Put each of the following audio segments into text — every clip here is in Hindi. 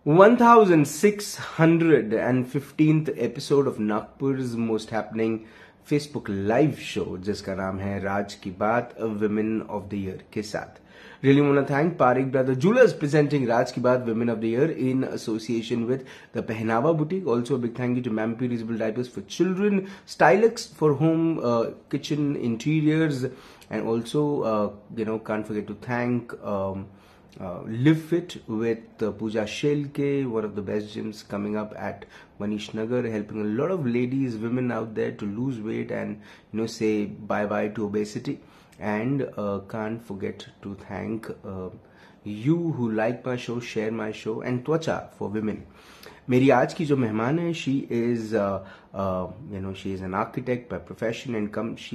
1615th episode of Nagpur's most happening Facebook live show जिसका नाम है राज की बात Women of the Year के साथ. Really want to thank Parik Brother Jewelers presenting Raj Ki Baat Women of the Year in association with the Pehnawa Boutique. Also a big thank you to Mampi Reusable Diapers for Children, Stylix for home kitchen interiors, and also can't forget to thank Live Fit with Pooja Shelke, one of the best gyms coming up at Manish Nagar, helping a lot of ladies, women out there to lose weight and say bye bye to obesity. And can't forget to thank you who like my show, share my show, and Twacha for women. मेरी आज की जो मेहमान है, she is she is an architect by profession and she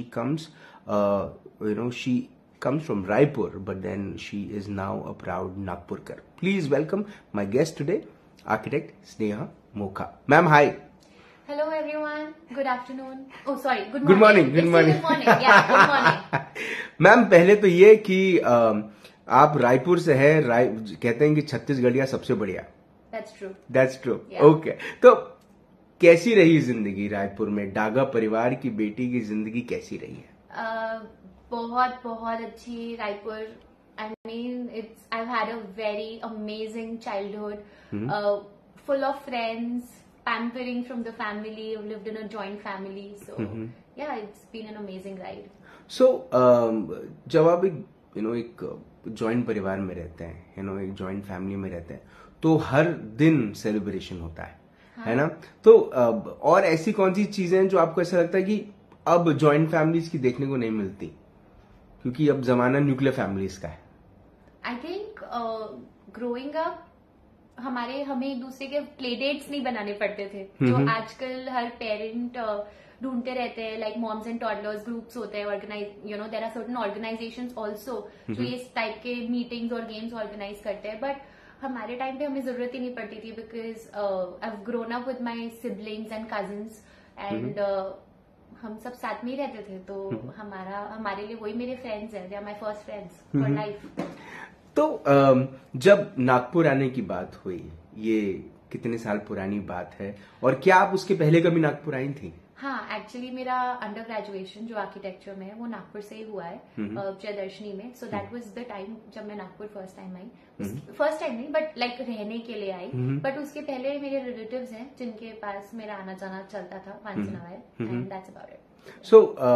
comes from Raipur, but then she is now a proud Nagpurkar. Please welcome my guest today, architect Sneha Mokha. Ma'am, hi. Hello everyone. Good afternoon. Oh sorry. Good morning. Good morning. Good morning. Good morning. Yeah. Good morning. Ma'am पहले तो ये कि आप रायपुर से है, कहते हैं कि छत्तीसगढ़िया सबसे बढ़िया. That's true. That's true. Yeah. Okay. तो कैसी रही जिंदगी रायपुर में? डागा परिवार की बेटी की जिंदगी कैसी रही है? बहुत बहुत अच्छी Raipur. I mean, I've had a very amazing childhood, full of friends, pampering from the family. I've lived in a joint family, so yeah, it's been an amazing ride. So, जब आप एक जॉइंट परिवार में रहते हैं, एक जॉइंट फैमिली में रहते हैं, तो हर दिन सेलिब्रेशन होता है ना? तो और ऐसी कौन सी चीजें हैं जो आपको ऐसा लगता है कि अब जॉइंट फैमिलीज की देखने को नहीं मिलती, क्योंकि अब जमाना न्यूक्लियर फैमिलीज का है? आई थिंक ग्रोइंग अप हमें एक दूसरे के प्ले डेट्स नहीं बनाने पड़ते थे, जो आजकल हर पेरेंट ढूंढते रहते हैं. Like moms and toddlers groups होते हैं, there are certain organisations also जो इस टाइप के मीटिंग्स और गेम्स ऑर्गेनाइज करते हैं. बट हमारे टाइम पे हमें जरूरत ही नहीं पड़ती थी, because I have grown up with my siblings and cousins and हम सब साथ में ही रहते थे. तो हमारे लिए वही मेरे फ्रेंड्स हैं. They are my first friends for life. तो जब नागपुर आने की बात हुई, ये कितने साल पुरानी बात है, और क्या आप उसके पहले कभी नागपुर आई थी? हाँ, एक्चुअली मेरा अंडर ग्रेजुएशन जो आर्किटेक्चर में है वो नागपुर से ही हुआ है, प्रियदर्शनी में. So that was the time जब मैं नागपुर फर्स्ट टाइम आई. फर्स्ट टाइम नहीं, बट लाइक रहने के लिए आई. बट उसके पहले मेरे रिलेटिव्स हैं जिनके पास मेरा आना जाना चलता था once in a while, and that's about it. So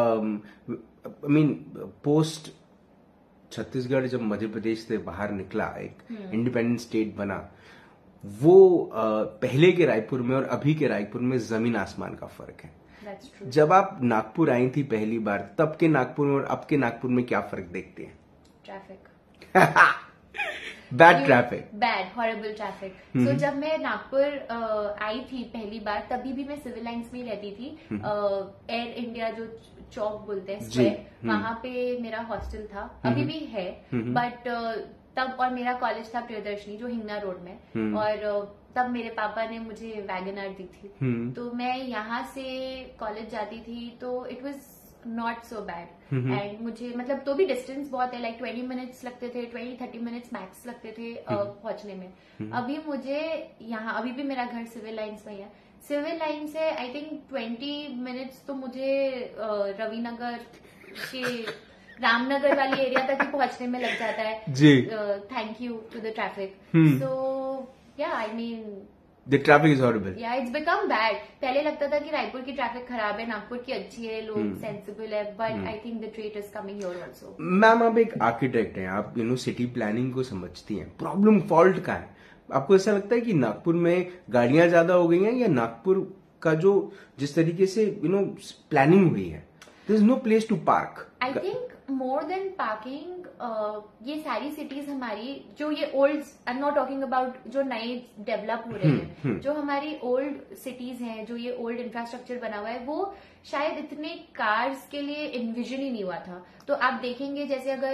I mean post Chhattisgarh जब मध्य प्रदेश से बाहर निकला, एक इंडिपेंडेंट स्टेट बना, वो पहले के रायपुर में और अभी के रायपुर में जमीन आसमान का फर्क है. जब आप नागपुर आई थी पहली बार, तब के नागपुर में और अब के नागपुर में क्या फर्क देखते हैं? Traffic. Bad traffic. Bad horrible traffic. So जब मैं नागपुर आई थी पहली बार, तभी भी मैं सिविल लाइंस में ही रहती थी. एयर इंडिया जो चौक बोलते हैं, स्क्वायर, वहां पे मेरा हॉस्टल था. अभी भी है, बट तब, और मेरा कॉलेज था प्रियदर्शनी जो हिंगना रोड में, और तब मेरे पापा ने मुझे वैगनर दी थी. तो मैं यहाँ से कॉलेज जाती थी, तो it was not so bad. And मुझे मतलब तो भी डिस्टेंस बहुत है, लाइक 20 मिनट्स लगते थे, 20-30 मिनट्स मैक्स लगते थे पहुंचने में. अभी मुझे यहाँ, अभी भी मेरा घर सिविल लाइंस में है. सिविल लाइन से आई थिंक 20 मिनट्स तो मुझे रविनगर के रामनगर वाली एरिया तक ही पहुंचने में लग जाता है. Thank you to the traffic. So yeah, I mean, the traffic is horrible. Yeah, it's become bad. पहले लगता था कि रायपुर की ट्रैफिक खराब है, नागपुर की अच्छी है, लोग सेंसिबल है, but I think the trait is coming here also. Ma'am, आप एक आर्किटेक्ट हैं, आप सिटी प्लानिंग को समझती हैं. प्रॉब्लम फॉल्ट का है. आपको ऐसा लगता है कि नागपुर में गाड़ियां ज्यादा हो गई हैं, या नागपुर का जो जिस तरीके से प्लानिंग हुई है, there is no place to park? I think more than parking, ये सारी सिटीज हमारी जो ये old, I am not talking about जो नए डेवलप हो रहे हैं, जो हमारी ओल्ड सिटीज हैं, जो ये ओल्ड इंफ्रास्ट्रक्चर बना हुआ है, वो शायद इतने कार्स के लिए इन्विजन ही नहीं हुआ था. तो आप देखेंगे, जैसे अगर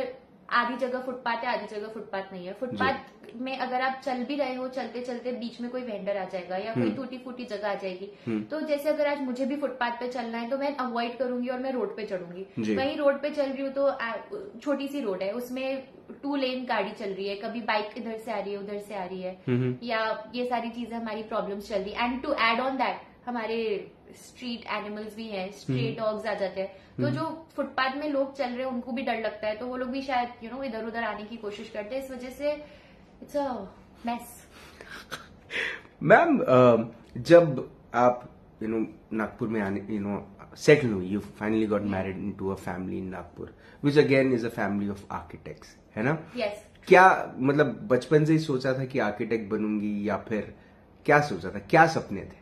आधी जगह फुटपाथ है, आधी जगह फुटपाथ नहीं है। फुटपाथ में अगर आप चल भी रहे हो, चलते चलते बीच में कोई वेंडर आ जाएगा या कोई टूटी फूटी जगह आ जाएगी, तो जैसे अगर आज मुझे भी फुटपाथ पे चलना है तो मैं अवॉइड करूंगी और मैं रोड पे चढ़ूंगी। कहीं रोड पे चल रही हूँ तो छोटी सी रोड है, उसमें 2 लेन गाड़ी चल रही है, कभी बाइक इधर से आ रही है, उधर से आ रही है, या ये सारी चीजें हमारी प्रॉब्लम्स चल रही है। And to add on that हमारे स्ट्रीट एनिमल्स भी हैं, स्ट्रे डॉग्स आ जाते हैं, तो जो फुटपाथ में लोग चल रहे हैं उनको भी डर लगता है, तो वो लोग भी शायद इधर उधर आने की कोशिश करते हैं। इस वजह से इट्स अ मेस। मैम, जब आप नागपुर में आने सेटल हुई, you finally got married into a family in Nagpur, which again is a family of architects, है ना? यस। क्या मतलब बचपन से ही सोचा था कि आर्किटेक्ट बनूंगी, या फिर क्या सोचा था, क्या सपने थे?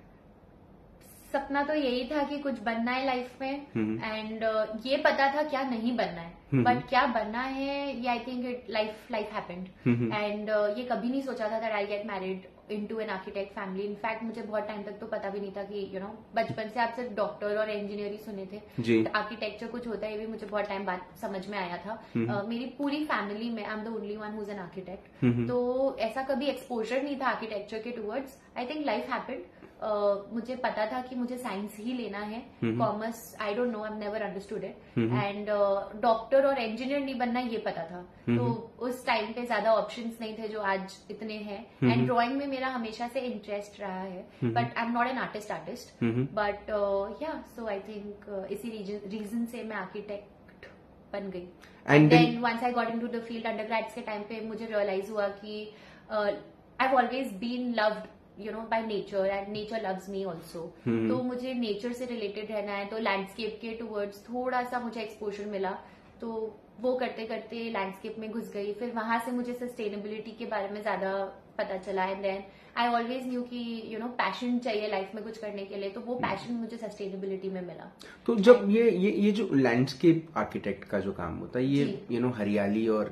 सपना तो यही था कि कुछ बनना है लाइफ में, एंड ये पता था क्या नहीं बनना है, बट क्या बनना है ये I think it life happened. And ये कभी नहीं सोचा था that I get married into an architect family. In fact मुझे बहुत टाइम तक तो पता भी नहीं था कि बचपन से आप सिर्फ डॉक्टर और इंजीनियर ही सुने थे, आर्किटेक्चर कुछ होता है ये भी मुझे बहुत टाइम बाद समझ में आया था। मेरी पूरी फैमिली में I am the only one who is an architect, तो ऐसा कभी एक्सपोजर नहीं था आर्किटेक्चर के towards. I think life happened. मुझे पता था कि मुझे साइंस ही लेना है, commerce I don't know, I have never understood it, and doctor और इंजीनियर नहीं बनना ये पता था। तो उस टाइम पे ज्यादा ऑप्शंस नहीं थे जो आज इतने हैं। एंड ड्राइंग में मेरा हमेशा से इंटरेस्ट रहा है, but I am not an artist, but yeah so I think इसी रीजन से मैं आर्किटेक्ट बन गई। And then once I got into the field undergrads के टाइम पे मुझे रियलाइज हुआ कि I have always been loved by nature and nature loves me also. तो मुझे नेचर से रिलेटेड रहना है, तो लैंडस्केप के टूवर्ड्स थोड़ा सा मुझे एक्सपोजर मिला, तो वो करते करते लैंडस्केप में घुस गई। फिर वहां से मुझे सस्टेनेबिलिटी के बारे में ज्यादा पता चला, and then I always knew कि पैशन चाहिए लाइफ में कुछ करने के लिए, तो वो पैशन मुझे सस्टेनेबिलिटी में मिला। तो जब ये जो लैंडस्केप आर्किटेक्ट का जो काम होता है, ये हरियाली और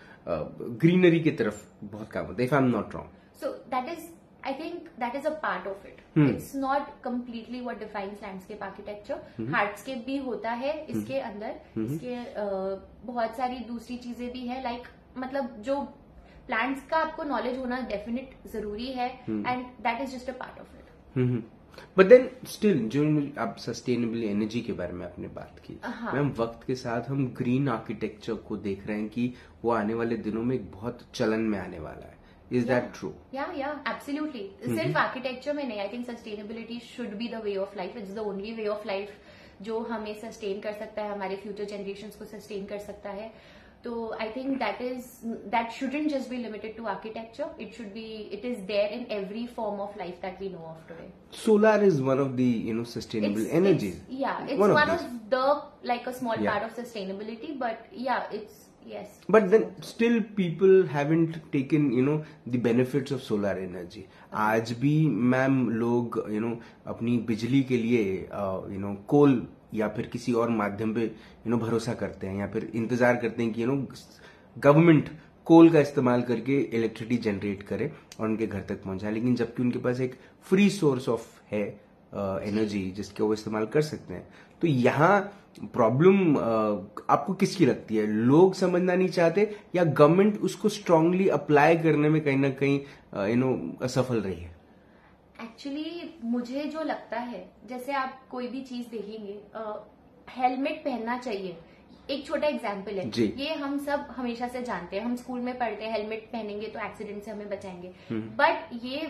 ग्रीनरी की तरफ बहुत काम होता है, if I am not wrong. So I think that is a part of it. It's not completely what defines landscape architecture. Hardscape भी होता है इसके अंदर, इसके बहुत सारी दूसरी चीजें भी है, लाइक मतलब जो प्लांट्स का आपको नॉलेज होना डेफिनेट जरूरी है, and that is just a part of it. But then still जो आप सस्टेनेबल एनर्जी के बारे में आपने बात की, मैम वक्त के साथ हम ग्रीन आर्किटेक्चर को देख रहे हैं कि वो आने वाले दिनों में एक बहुत चलन में आने वाला है। Is that true? Yeah, absolutely. सिर्फ आर्किटेक्चर में नहीं, I think sustainability should be the way of life. It's the only way of life जो हमें सस्टेन कर सकता है, हमारे फ्यूचर जनरेशंस को सस्टेन कर सकता है। तो I think that shouldn't just be limited to architecture, it is there in every form of life that we know of today. Solar is one of the sustainable energies. It's one of the like a small part of sustainability, but yeah, it's yes. But then still people haven't taken the benefits of solar energy. आज भी मैम लोग अपनी बिजली के लिए कोल या फिर किसी और माध्यम पे भरोसा करते हैं, या फिर इंतजार करते हैं कि गवर्नमेंट कोल का इस्तेमाल करके इलेक्ट्रिसिटी जनरेट करे और उनके घर तक पहुंचाए, लेकिन जबकि उनके पास एक फ्री सोर्स ऑफ है एनर्जी जिसके वो इस्तेमाल कर सकते हैं। तो यहाँ प्रॉब्लम आपको किसकी लगती है? लोग समझना नहीं चाहते, या गवर्नमेंट उसको स्ट्रांगली अप्लाई करने में कहीं ना कहीं असफल रही है? एक्चुअली मुझे जो लगता है, जैसे आप कोई भी चीज देखेंगे, हेलमेट पहनना चाहिए। एक छोटा एग्जाम्पल है, ये हम सब हमेशा से जानते हैं, हम स्कूल में पढ़ते हैं हेलमेट पहनेंगे तो एक्सीडेंट से हमें बचाएंगे, बट ये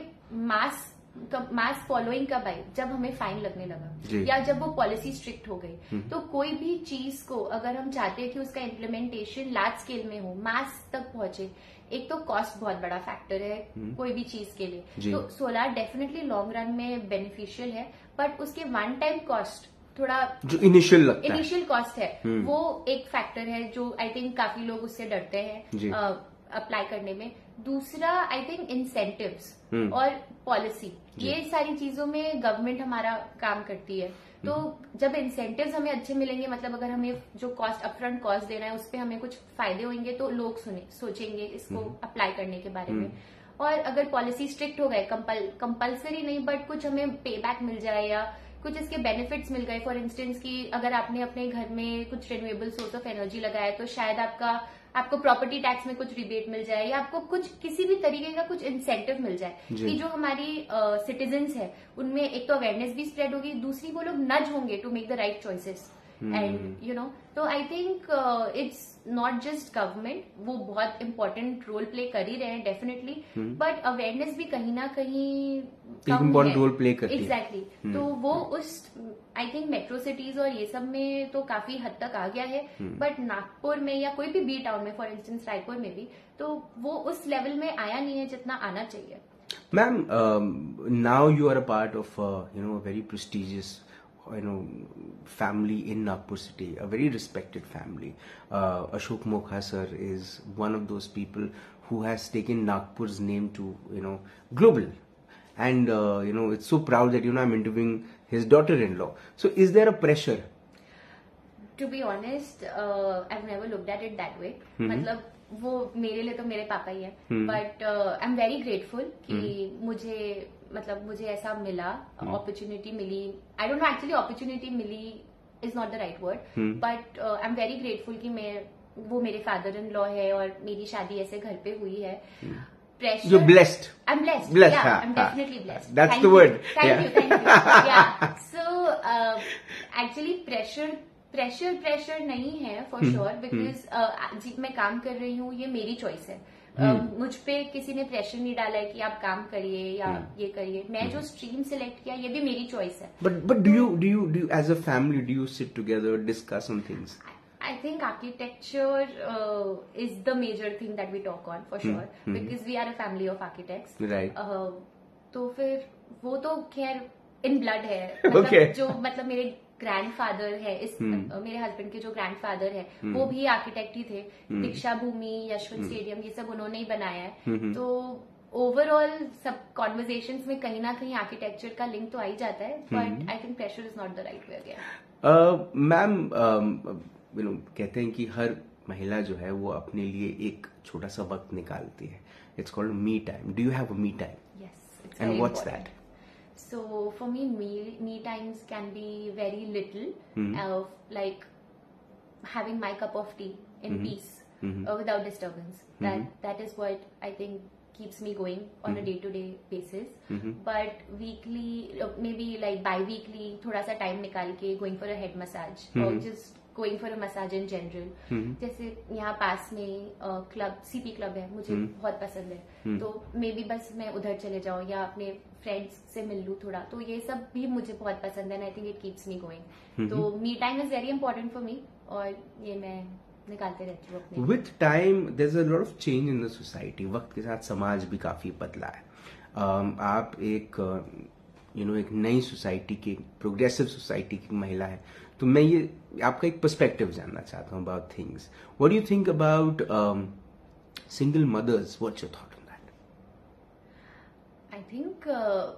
मास फॉलोइंग कब आई? जब हमें फाइन लगने लगा, या जब वो पॉलिसी स्ट्रिक्ट हो गई। तो कोई भी चीज को अगर हम चाहते हैं कि उसका इम्प्लीमेंटेशन लार्ज स्केल में हो, मास तक पहुंचे, एक तो कॉस्ट बहुत बड़ा फैक्टर है कोई भी चीज के लिए। तो सोलार डेफिनेटली लॉन्ग रन में बेनिफिशियल है, बट उसके वन टाइम कॉस्ट थोड़ा जो इनिशियल कॉस्ट है वो एक फैक्टर है जो आई थिंक काफी लोग उससे डरते हैं अप्लाई करने में। दूसरा आई थिंक इंसेंटिव्स और पॉलिसी, ये सारी चीजों में गवर्नमेंट हमारा काम करती है। तो जब इंसेंटिव्स हमें अच्छे मिलेंगे, मतलब अगर हमें जो कॉस्ट अपफ्रंट कॉस्ट देना है उस पर हमें कुछ फायदे होंगे, तो लोग सोचेंगे इसको अप्लाई करने के बारे में। और अगर पॉलिसी स्ट्रिक्ट हो गए, कंपल्सरी नहीं बट कुछ हमें पे बैक मिल जाए या कुछ इसके बेनिफिट्स मिल गए, फॉर इंस्टेंस कि अगर आपने अपने घर में कुछ रिन्यूएबल सोर्स ऑफ एनर्जी लगाया तो शायद आपका आपको प्रॉपर्टी टैक्स में कुछ रिबेट मिल जाए या आपको कुछ किसी भी तरीके का कुछ इंसेंटिव मिल जाए कि जो हमारी सिटीजन्स है उनमें एक तो अवेयरनेस भी स्प्रेड होगी, दूसरी वो लोग नज होंगे to make the right choices and you know. तो I think it's not just government, वो बहुत इंपॉर्टेंट रोल प्ले कर ही रहे हैं डेफिनेटली, बट अवेयरनेस भी कहीं ना कहीं इम्पोर्टेंट रोल प्ले करती है। एग्जैक्टली तो वो उस आई थिंक मेट्रो सिटीज और ये सब में तो काफी हद तक आ गया है, बट नागपुर में या कोई भी बी टाउन में, फॉर इंस्टेंस रायपुर में भी, तो वो उस लेवल में आया नहीं है जितना आना चाहिए। Ma'am, now you are a part of very prestigious family in Nagpur city, a very respected family. Ashok Mokha sir is one of those people who has taken Nagpur's name to global, and it's so proud that I'm interviewing his daughter-in-law. So is there a pressure? To be honest, I've never looked at it that way. मतलब वो मेरे लिए तो मेरे पापा ही है, but I am very grateful कि मुझे ऐसा मिला, अपॉर्चुनिटी मिली। I don't know actually opportunity मिली is not the right word, but I am very grateful कि वो मेरे फादर इन लॉ है और मेरी शादी ऐसे घर पे हुई है। Pressure. You're blessed. I'm blessed. Blessed. Yeah, I'm definitely blessed. That's the word. Thank you. Yeah. So actually pressure नहीं है फॉर श्योर, बिकॉज मैं काम कर रही हूँ, ये मेरी चॉइस है। मुझ पे किसी ने प्रेशर नहीं डाला है कि आप काम करिए या ये करिए। मैं जो स्ट्रीम सिलेक्ट किया ये भी मेरी चॉइस है। But do you as a family, do you sit together, discuss on things? I think architecture is the major thing that we talk on for sure, because we are a family of architects. Right. तो फिर वो तो खैर इन ब्लड है। Okay. जो मेरे ग्रैंडफादर है, मेरे हस्बैंड के जो ग्रैंडफादर है वो भी आर्किटेक्ट ही थे। दीक्षा भूमि, यशवंत स्टेडियम, ये सब उन्होंने ही बनाया है। तो ओवरऑल सब कॉन्वर्जेशंस में कहीं ना कहीं आर्किटेक्चर का लिंक तो आ ही जाता है, but I think pressure is not the right way again. Ma'am, कहते हैं कि हर महिला जो है वो अपने लिए एक छोटा सा वक्त निकालती है। It's called me time. Do you have a me time? Yes, and what's that? So for me, me times can be very little, like having my cup of tea in peace, without disturbance. That is what I think keeps me going on a day-to-day basis. But weekly, maybe like bi-weekly, थोड़ा सा time निकाल के going for a head massage or just going for a massage in general. जैसे यहाँ पास में क्लब, सीपी क्लब है, मुझे बहुत पसंद है, तो मे बी बस मैं उधर चले जाऊँ या अपने फ्रेंड्स से मिल लूँ थोड़ा, तो ये सब भी मुझे बहुत पसंद है। I think it keeps me going. तो me time is very important for me, और ये मैं निकालते रहती हूँ अपने। With time there is a lot of change in the society. वक्त के साथ समाज भी काफी बदला है। आप एक एक नई सोसाइटी की, प्रोग्रेसिव सोसाइटी की महिला है, तो मैं ये आपका एक पर्सपेक्टिव जानना चाहता हूँ about things. What do you think about single mothers? What's your thought on that? I think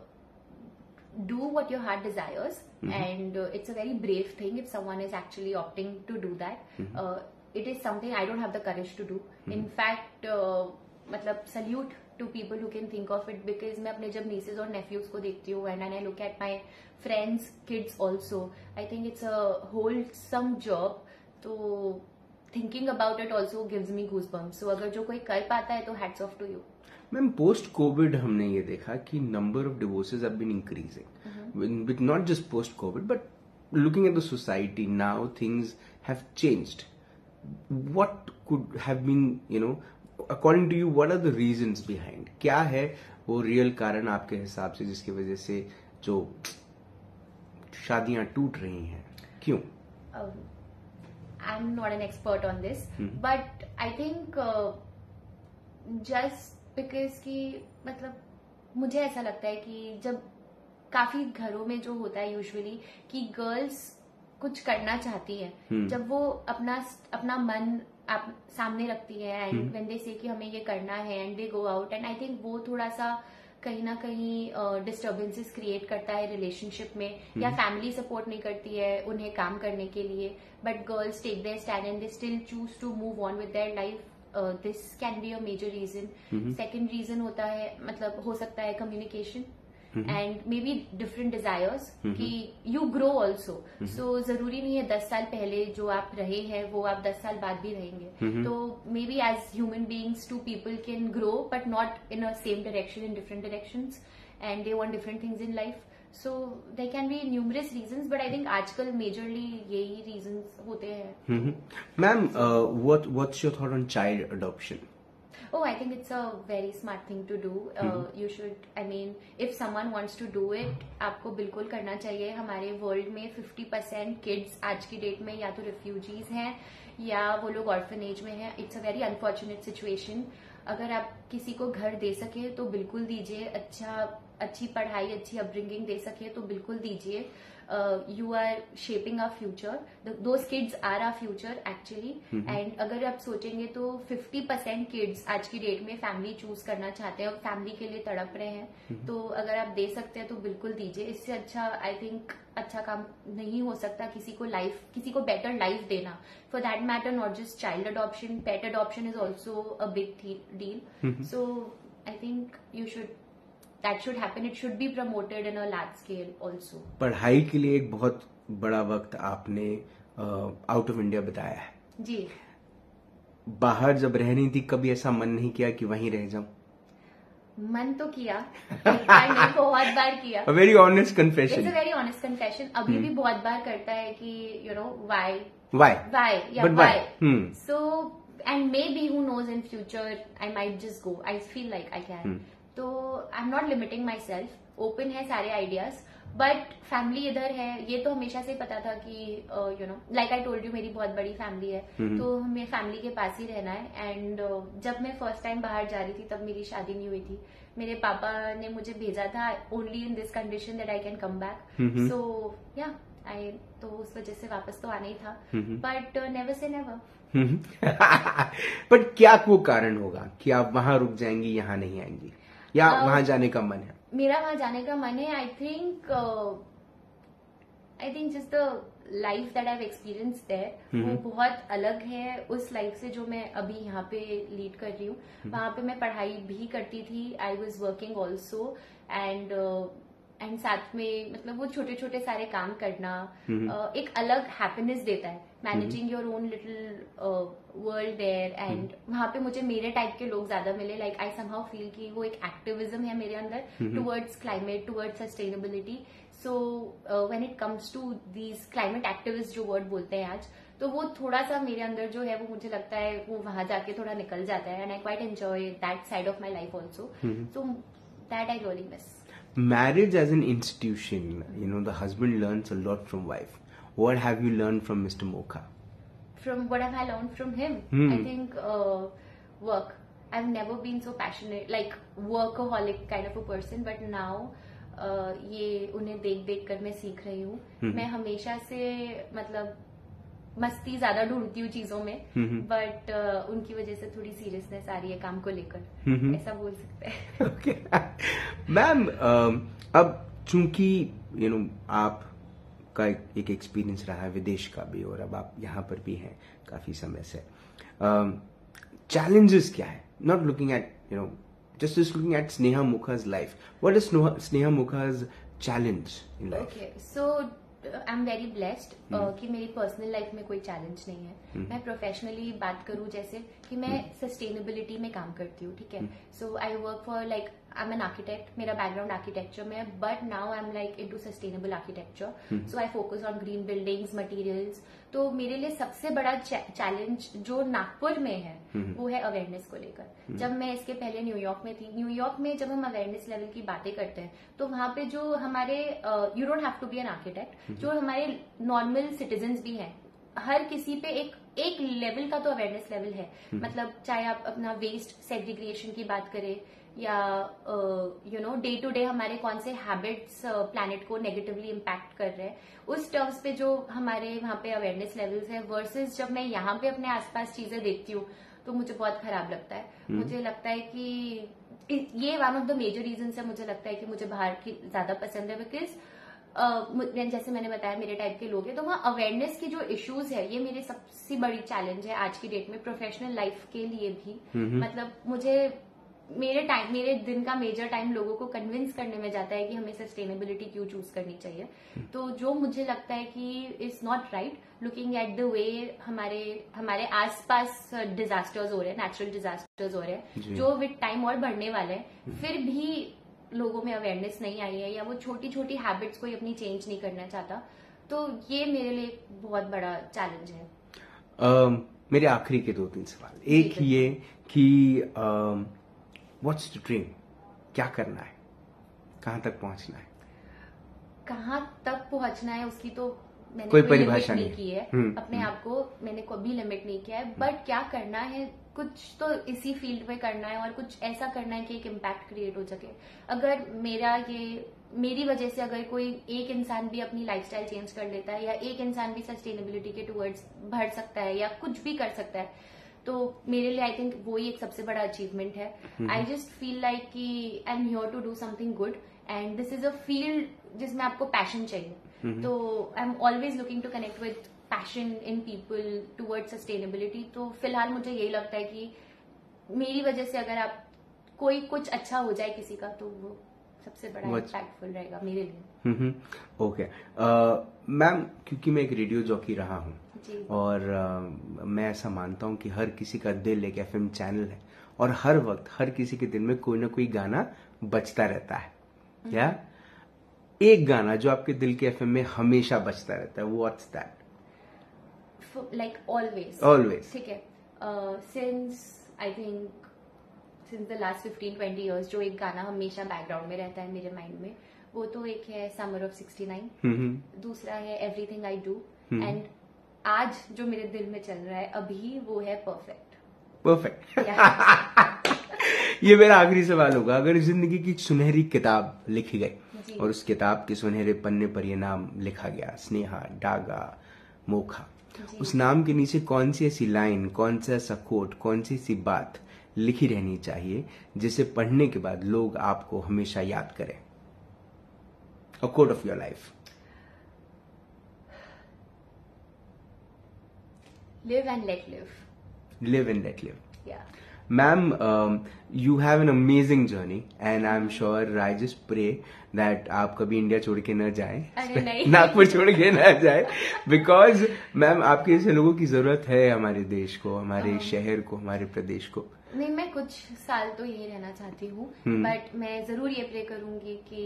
do what your heart desires, and it's a very brave thing if someone is actually opting to do that. It is something I don't have the courage to do. In fact, salute to people who can think of it, because मैं अपने जब nieces और nephews को देखती हूँ and I look at my friends' kids also, I think it's a wholesome job. तो thinking about it also gives me goosebumps. So अगर जो कोई कर पाता है तो hats off to you. Ma'am, post covid हमने ये देखा कि number of divorces have been increasing, with not just post covid but looking at the society now, things have changed. What could have been, according to you, what are the reasons behind? क्या है वो रियल कारण आपके हिसाब से जिसकी वजह से जो शादियां टूट रही हैं? क्यों? I am not an expert on this, but I think just because कि मुझे ऐसा लगता है कि जब काफी घरों में जो होता है यूजुअली कि गर्ल्स कुछ करना चाहती है, जब वो अपना मन आप सामने रखती है एंड व्हेन दे से कि हमें ये करना है and they go out, and I think वो थोड़ा सा कहीं ना कहीं डिस्टर्बेंसेस क्रिएट करता है रिलेशनशिप में, या फैमिली सपोर्ट नहीं करती है उन्हें काम करने के लिए, but girls take their stand and they still choose to move on with their life. This can be a major reason. Second reason होता है, हो सकता है communication, and maybe different desires कि यू ग्रो ऑल्सो. सो जरूरी नहीं है 10 साल पहले जो आप रहे हैं वो आप 10 साल बाद भी रहेंगे. तो maybe as human beings two people can grow but not in a same direction, in different directions, and they want different things in life. So there can be numerous reasons, but I think आजकल majorly यही reasons होते हैं. Ma'am, what's your thought on child adoption? Oh, I think it's a very smart thing to do. You should, I mean, if someone wants to do it, आपको बिल्कुल करना चाहिए. हमारे वर्ल्ड में 50% किड्स आज की डेट में या तो रिफ्यूजीज हैं या वो लोग ऑर्फनेज में हैं. It's a very unfortunate situation. अगर आप किसी को घर दे सके तो बिल्कुल दीजिए. अच्छी पढ़ाई, अच्छी अपब्रिंगिंग दे सके तो बिल्कुल दीजिए. You are shaping our future. Those kids are our future actually. And अगर आप सोचेंगे तो 50% किड्स आज की डेट में फैमिली चूज करना चाहते हैं और फैमिली के लिए तड़प रहे हैं. तो अगर आप दे सकते हैं तो बिल्कुल दीजिए. इससे अच्छा आई थिंक अच्छा काम नहीं हो सकता किसी को बेटर लाइफ देना. For that matter not just child adoption, pet adoption is also a big deal. So I think that should happen. It should be promoted in a large scale also. पढ़ाई के लिए एक बहुत बड़ा वक्त आपने आउट ऑफ इंडिया बताया है. जी. बाहर जब रह रही थी कभी ऐसा मन नहीं किया कि वहीं रह जाऊं? मन तो किया, एक बार नहीं बहुत बार किया. A very honest confession. It's a very honest confession. अभी भी बहुत बार करता है कि you know why. Yeah, But why? So and maybe who knows in future I might just go. I feel like I can. तो I am not limiting myself. Open है सारे आइडियाज. बट फैमिली इधर है ये तो हमेशा से पता था कि you know like I told you मेरी बहुत बड़ी फैमिली है. तो हमें फैमिली के पास ही रहना है. एंड जब मैं फर्स्ट टाइम बाहर जा रही थी तब मेरी शादी नहीं हुई थी. मेरे पापा ने मुझे भेजा था only in this condition that I can come back. So या तो उस वजह से वापस तो आना ही था. But never say never. But क्या वो कारण होगा कि आप वहां रुक जाएंगी, यहाँ नहीं आएंगी, या वहां जाने का मन है? मेरा वहां जाने का मन है. I think just the life that I have experience there वो बहुत अलग है उस लाइफ से जो मैं अभी यहाँ पे लीड कर रही हूँ. वहां पे मैं पढ़ाई भी करती थी. I was working also. And साथ में मतलब वो छोटे छोटे सारे काम करना एक अलग हैप्पीनेस देता है. Managing your own little world there. And वहां पे मुझे मेरे टाइप के लोग ज्यादा मिले. लाइक आई समहाउ फील कि वो एक एक्टिविज्म है मेरे अंदर towards climate, towards sustainability. So when it comes to these climate activist जो वर्ड बोलते हैं आज, तो वो थोड़ा सा मेरे अंदर जो है वो मुझे लगता है वो वहां जाके थोड़ा निकल जाता है. And I quite enjoy that side of my life also. So that I really miss. Marriage as an institution, you know, the husband learns a lot from wife. What have you learned from Mr. Mokha? From what have I learned from him? I think work. I've never been so passionate, like workaholic kind of a person, but now ये उन्हें देख कर मैं सीख रही हूँ. मैं हमेशा से मतलब मस्ती ज्यादा ढूंढती हूँ चीजों में, बट उनकी वजह से थोड़ी सीरियसनेस आ रही है काम को लेकर. ऐसा बोल सकते हैं. Okay. मैम, अब चूंकि यू नो आपका एक एक्सपीरियंस रहा है विदेश का भी और अब आप यहाँ पर भी हैं काफी समय से. चैलेंजेस क्या है? Not looking at you know just looking at Sneha Mukha's life. What is Sneha Mukha's challenge in life? Okay, so I'm very blessed कि मेरी पर्सनल लाइफ में कोई चैलेंज नहीं है. मैं प्रोफेशनली बात करूँ जैसे कि मैं सस्टेनेबिलिटी में काम करती हूँ. ठीक है. So I work for like I am an architect. मेरा बैकग्राउंड आर्किटेक्चर में है, but now I am like into sustainable architecture. So I focus on green buildings, materials. तो मेरे लिए सबसे बड़ा चैलेंज जो नागपुर में है वो है अवेयरनेस को लेकर. जब मैं इसके पहले न्यूयॉर्क में थी, न्यूयॉर्क में जब हम अवेयरनेस लेवल की बातें करते हैं तो वहां पे जो हमारे you don't have to be an architect, जो हमारे नॉर्मल सिटीजन्स भी हैं, हर किसी पे एक लेवल का तो अवेयरनेस लेवल है. मतलब चाहे आप अपना वेस्ट सेग्रीगेशन की बात करें या you know day to day हमारे कौन से हैबिट्स प्लैनेट को नेगेटिवली इम्पैक्ट कर रहे हैं, उस टर्म्स पे जो हमारे वहां पे अवेयरनेस लेवल्स है वर्सेस जब मैं यहाँ पे अपने आसपास चीजें देखती हूँ तो मुझे बहुत खराब लगता है. मुझे लगता है कि ये one of the major reason है. मुझे लगता है कि मुझे बाहर की ज्यादा पसंद है बिकॉज जैसे मैंने बताया मेरे टाइप के लोग हैं, तो वहाँ अवेयरनेस की जो इश्यूज है ये मेरी सबसे बड़ी चैलेंज है आज की डेट में प्रोफेशनल लाइफ के लिए भी. मतलब मुझे मेरे दिन का मेजर टाइम लोगों को कन्विंस करने में जाता है कि हमें सस्टेनेबिलिटी क्यों चूज करनी चाहिए। तो जो मुझे लगता है कि it's not right, looking at the way हमारे आसपास डिजास्टर्स हो रहे हैं, नेचुरल डिजास्टर्स हो रहे हैं जो विद टाइम और बढ़ने वाले हैं, फिर भी लोगों में अवेयरनेस नहीं आई है या वो छोटी छोटी हैबिट्स कोई अपनी चेंज नहीं करना चाहता। तो ये मेरे लिए बहुत बड़ा चैलेंज है। मेरे आखिरी के 2-3 सवाल, एक ये कि व्हाट्स द ड्रीम, क्या करना है, कहाँ तक पहुंचना है? कहाँ तक पहुंचना है उसकी तो मैंने कोई परिभाषा नहीं की है। अपने आप को मैंने कभी लिमिट नहीं किया है, बट क्या करना है, कुछ तो इसी फील्ड में करना है और कुछ ऐसा करना है कि एक इम्पैक्ट क्रिएट हो सके। अगर मेरी वजह से अगर कोई एक इंसान भी अपनी लाइफस्टाइल चेंज कर लेता है या एक इंसान भी सस्टेनेबिलिटी के टुवर्ड्स बढ़ सकता है या कुछ भी कर सकता है, तो मेरे लिए आई थिंक वो ही एक सबसे बड़ा अचीवमेंट है। आई जस्ट फील लाइक कि I am here to do something good and this is a field जिसमें आपको पैशन चाहिए। तो I am always looking to connect with passion in people towards sustainability. तो फिलहाल मुझे यही लगता है कि मेरी वजह से अगर आप कोई कुछ अच्छा हो जाए किसी का, तो वो सबसे बड़ा इम्पैक्टफुल रहेगा मेरे लिए। ओके मैम, क्योंकि मैं एक रेडियो जॉकी रहा हूँ और मैं ऐसा मानता हूँ कि हर किसी का दिल एक FM चैनल है और हर वक्त हर किसी के दिल में कोई ना कोई गाना बजता रहता है। या एक गाना जो आपके दिल के FM में हमेशा बजता रहता है, वो व्हाट्स दैट? लाइक ऑलवेज ठीक है। सिंस द लास्ट 15-20 years जो एक गाना हमेशा बैकग्राउंड में रहता है मेरे माइंड में, वो तो एक है समर ऑफ 69, दूसरा है एवरीथिंग आई डू, एंड आज जो मेरे दिल में चल रहा है अभी वो है परफेक्ट। ये मेरा आखिरी सवाल होगा, अगर जिंदगी की सुनहरी किताब लिखी गई और उस किताब के सुनहरे पन्ने पर ये नाम लिखा गया, स्नेहा डागा मोखा, उस नाम के नीचे कौन सी ऐसी लाइन, कौन सा ऐसा कोट, कौन सी ऐसी बात लिखी रहनी चाहिए जिसे पढ़ने के बाद लोग आपको हमेशा याद करें? A quote of your life. Live and let live. Live and let live. Yeah. Ma'am, you have an amazing journey and I'm sure, I just pray that आप कभी इंडिया छोड़ के न जाएं, नागपुर छोड़ के न जाएं, because मैम आपके ऐसे लोगों की जरूरत है हमारे देश को, हमारे शहर को, हमारे प्रदेश को। नहीं, मैं कुछ साल तो यही रहना चाहती हूँ, बट मैं जरूर ये प्रे करूंगी कि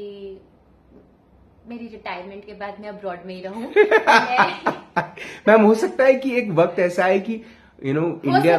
मेरी रिटायरमेंट के बाद मैं अब्रॉड में ही रहूं। मैम हो सकता है कि एक वक्त ऐसा है कि इंडिया,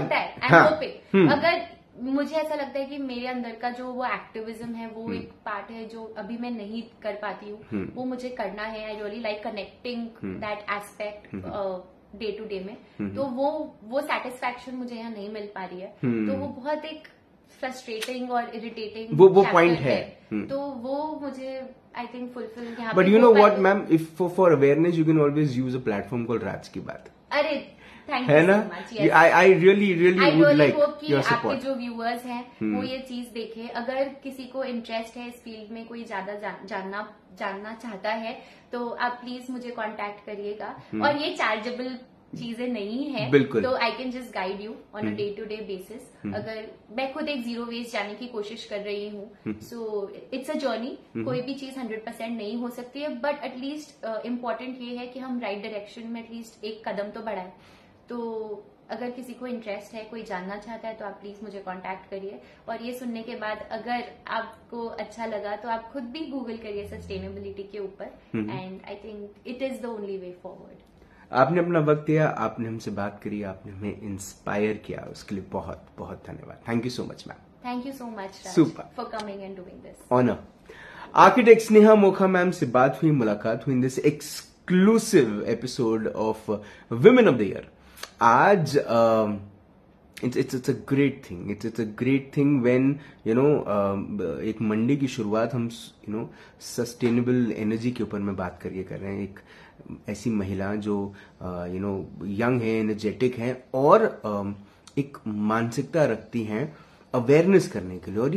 अगर मुझे ऐसा लगता है कि मेरे अंदर का जो वो एक्टिविज्म है वो एक पार्ट है जो अभी मैं नहीं कर पाती हूँ, वो मुझे करना है। I really like connecting that aspect day to day में, तो वो सेटिस्फैक्शन मुझे यहाँ नहीं मिल पा रही है, तो वो बहुत एक फ्रस्ट्रेटिंग और इरिटेटिंग वो पॉइंट है। तो वो मुझे आई थिंक फुलफिल यहाँ। But you know what ma'am, if for awareness you can always use a platform called Raj की बात। अरे है ना, I really would like your support. आपके जो व्यूअर्स हैं वो ये चीज देखें। अगर किसी को इंटरेस्ट है इस फील्ड में, कोई ज्यादा जानना चाहता है, तो आप प्लीज मुझे कांटेक्ट करिएगा। और ये चार्जेबल चीजें नहीं है, तो I can just guide you on a day to day basis. अगर मैं खुद एक जीरो वेस्ट जाने की कोशिश कर रही हूँ, सो इट्स अ जर्नी। कोई भी चीज 100% नहीं हो सकती है, बट एटलीस्ट इम्पोर्टेंट ये है कि हम राइट डायरेक्शन में एटलीस्ट एक कदम तो बढ़ाएं। तो अगर किसी को इंटरेस्ट है, कोई जानना चाहता है, तो आप प्लीज मुझे कांटेक्ट करिए। और ये सुनने के बाद अगर आपको अच्छा लगा तो आप खुद भी गूगल करिए सस्टेनेबिलिटी के ऊपर, and I think it is the only way forward. आपने अपना वक्त दिया, आपने हमसे बात करी, आपने हमें इंस्पायर किया, उसके लिए बहुत बहुत धन्यवाद। Thank you so much ma'am. Thank you so much super for coming and doing this honour. Architect Sneha Mokha ma'am से बात हुई, मुलाकात हुई in this exclusive episode of women of the year. आज it's a great thing. It's a great thing when एक मंडे की शुरुआत हम सस्टेनेबल एनर्जी के ऊपर में बात कर रहे हैं। एक ऐसी महिला जो यंग है, एनर्जेटिक है और एक मानसिकता रखती हैं अवेयरनेस करने के लिए। और ये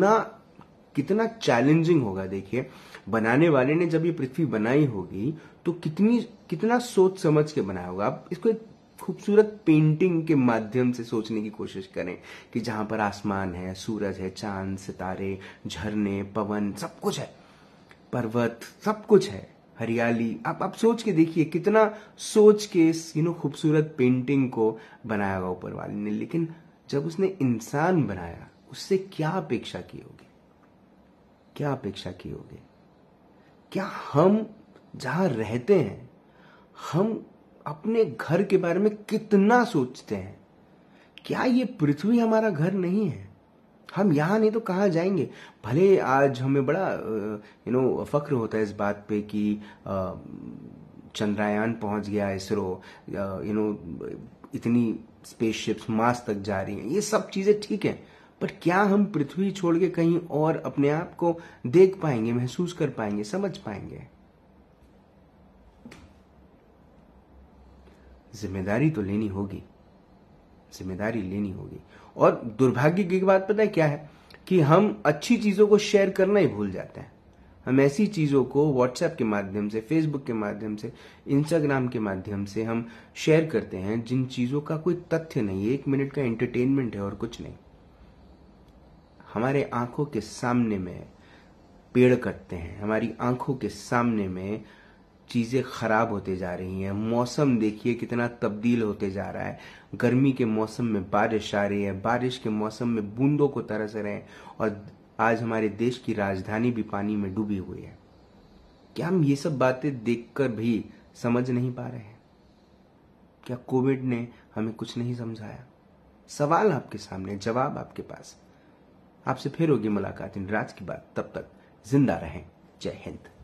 कितना चैलेंजिंग होगा, देखिए बनाने वाले ने जब ये पृथ्वी बनाई होगी तो कितना सोच समझ के बनाया होगा। आप इसको खूबसूरत पेंटिंग के माध्यम से सोचने की कोशिश करें कि जहां पर आसमान है, सूरज है, चांद, सितारे, झरने, पवन, सब कुछ है, पर्वत, सब कुछ है, हरियाली। आप सोच के देखिए कितना सोच के इस खूबसूरत पेंटिंग को बनाया होगा ऊपर वाले ने। लेकिन जब उसने इंसान बनाया, उससे क्या अपेक्षा की होगी, क्या अपेक्षा की होगी? क्या हम जहां रहते हैं, हम अपने घर के बारे में कितना सोचते हैं? क्या ये पृथ्वी हमारा घर नहीं है? हम यहां नहीं तो कहां जाएंगे? भले आज हमें बड़ा फख्र होता है इस बात पे कि चंद्रयान पहुंच गया, इसरो, इतनी स्पेसशिप्स मार्स तक जा रही हैं, ये सब चीजें ठीक है, पर क्या हम पृथ्वी छोड़ के कहीं और अपने आप को देख पाएंगे, महसूस कर पाएंगे, समझ पाएंगे? जिम्मेदारी तो लेनी होगी, जिम्मेदारी लेनी होगी। और दुर्भाग्य की बात पता है क्या है कि हम अच्छी चीजों को शेयर करना ही भूल जाते हैं। हम ऐसी चीजों को व्हाट्सएप के माध्यम से, फेसबुक के माध्यम से, इंस्टाग्राम के माध्यम से हम शेयर करते हैं जिन चीजों का कोई तथ्य नहीं है, 1 मिनट का एंटरटेनमेंट है और कुछ नहीं। हमारे आंखों के सामने में पेड़ कटते हैं, हमारी आंखों के सामने में चीजें खराब होते जा रही हैं। मौसम देखिए कितना तब्दील होते जा रहा है। गर्मी के मौसम में बारिश आ रही है, बारिश के मौसम में बूंदों को तरस रहे हैं, और आज हमारे देश की राजधानी भी पानी में डूबी हुई है। क्या हम ये सब बातें देखकर भी समझ नहीं पा रहे हैं? क्या कोविड ने हमें कुछ नहीं समझाया? सवाल आपके सामने, जवाब आपके पास। आपसे फिर होगी मुलाकात इन राज की बात। तब तक जिंदा रहें। जय हिंद।